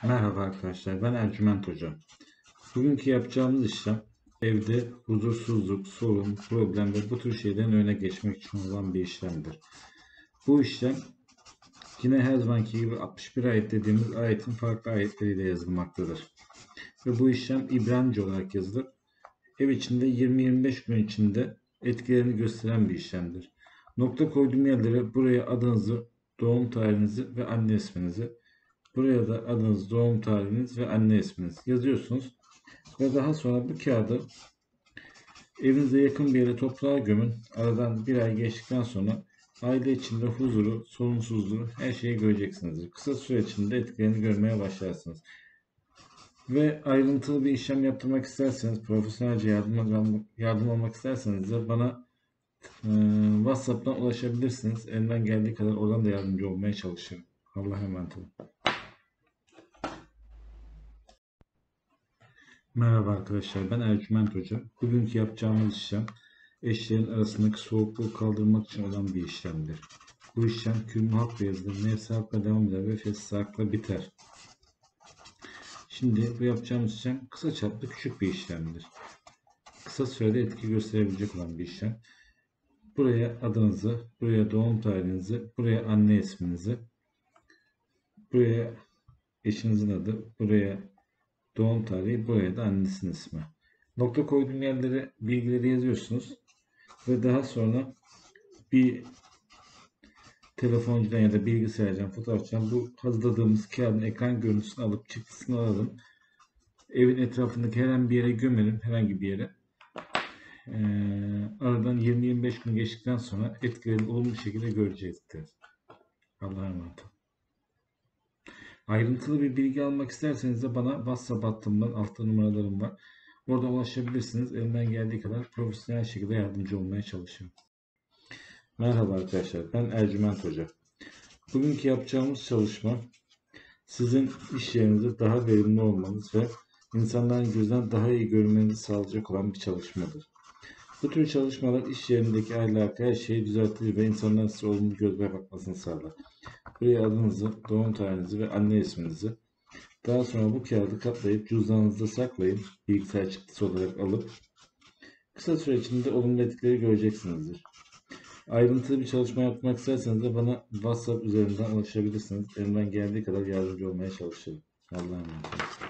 Merhaba arkadaşlar, ben Ercüment Hoca. Bugünkü yapacağımız işlem evde huzursuzluk, sorun, problem ve bu tür şeylerin önüne geçmek için olan bir işlemdir. Bu işlem yine her zamanki gibi 61 ayet dediğimiz ayetin farklı ayetleriyle yazılmaktadır. Ve bu işlem İbranice olarak yazılır. Ev içinde 20-25 gün içinde etkilerini gösteren bir işlemdir. Nokta koyduğum yerlere buraya adınızı, doğum tarihinizi ve anne isminizi, buraya da adınız, doğum tarihiniz ve anne isminiz yazıyorsunuz. Ve daha sonra bu kağıdı evinize yakın bir yere toprağa gömün. Aradan bir ay geçtikten sonra aile içinde huzuru, sorunsuzluğu, her şeyi göreceksinizdir. Kısa süre içinde etkilerini görmeye başlarsınız. Ve ayrıntılı bir işlem yaptırmak isterseniz, profesyonelce yardım almak isterseniz de bana WhatsApp'tan ulaşabilirsiniz. Elimden geldiği kadar oradan da yardımcı olmaya çalışırım. Allah'a emanet olun. Merhaba arkadaşlar, ben Ercüment Hoca. Bugünkü yapacağımız işlem eşlerin arasındaki soğukluğu kaldırmak için olan bir işlemdir. Bu işlem kürmü hakla yazılır, nefsi hakla devam eder ve fesli hakla biter. Şimdi bu yapacağımız işlem kısa çaplı küçük bir işlemdir. Kısa sürede etki gösterebilecek olan bir işlem. Buraya adınızı, buraya doğum tarihinizi, buraya anne isminizi, buraya eşinizin adı, buraya doğum tarihi, buraya da annesinin ismi. Nokta koyduğum yerlere bilgileri yazıyorsunuz ve daha sonra bir telefoncudan ya da bilgisayardan, fotoğrafçıdan bu hazırladığımız kağıdın ekran görüntüsünü alıp çıktısını alalım. Evin etrafındaki herhangi bir yere gömelim, herhangi bir yere. Aradan 20-25 gün geçtikten sonra etkilerini olumlu şekilde görecektir. Allah'a emanet olun. Ayrıntılı bir bilgi almak isterseniz de bana WhatsApp hattımdan, altta numaralarım var. Orada ulaşabilirsiniz. Elimden geldiği kadar profesyonel şekilde yardımcı olmaya çalışıyorum. Merhaba arkadaşlar, ben Ercüment Hoca. Bugünkü yapacağımız çalışma sizin iş yerinizde daha verimli olmanız ve insanların gözünden daha iyi görmenizi sağlayacak olan bir çalışmadır. Bu tür çalışmalar iş yerindeki ahlakı, her şeyi düzeltir ve insanların size olumlu gözle bakmasını sağlar. Buraya adınızı, doğum tarihinizi ve anne isminizi, daha sonra bu kağıdı katlayıp cüzdanınızda saklayın, bilgisayar çıktısı olarak alıp kısa süre içinde olumlu etkileri göreceksinizdir. Ayrıntılı bir çalışma yapmak isterseniz de bana WhatsApp üzerinden ulaşabilirsiniz. Elimden geldiği kadar yardımcı olmaya çalışırım. Allah'a emanet olun.